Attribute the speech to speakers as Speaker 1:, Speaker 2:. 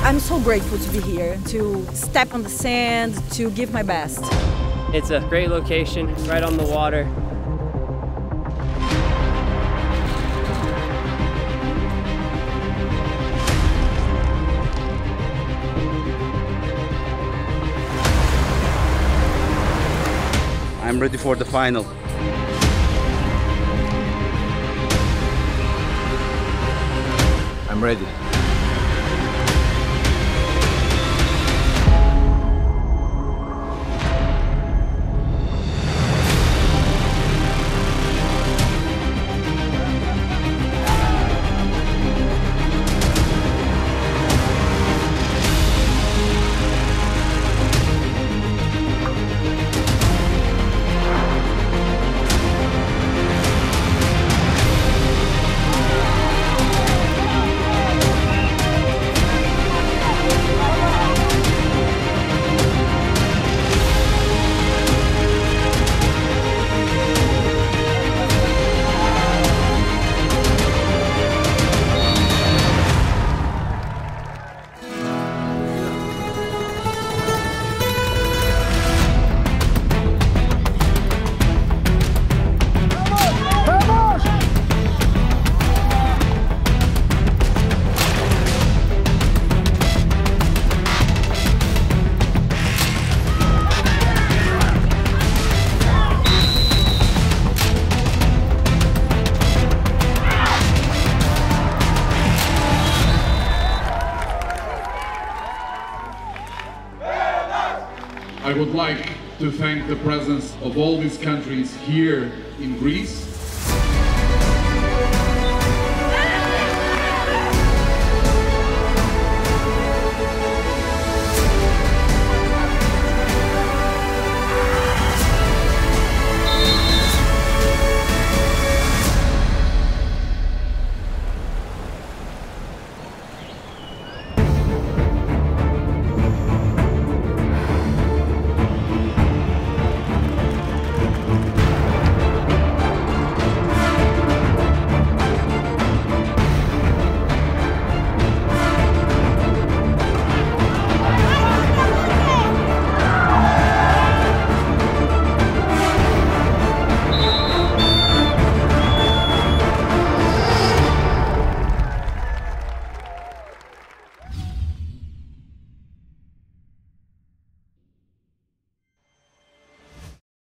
Speaker 1: I'm so grateful to be here, to step on the sand, to give my best.
Speaker 2: It's a great location, right on the water.
Speaker 3: I'm ready for the final.
Speaker 4: I'm ready.
Speaker 5: I would like to thank the presence of all these countries here in Greece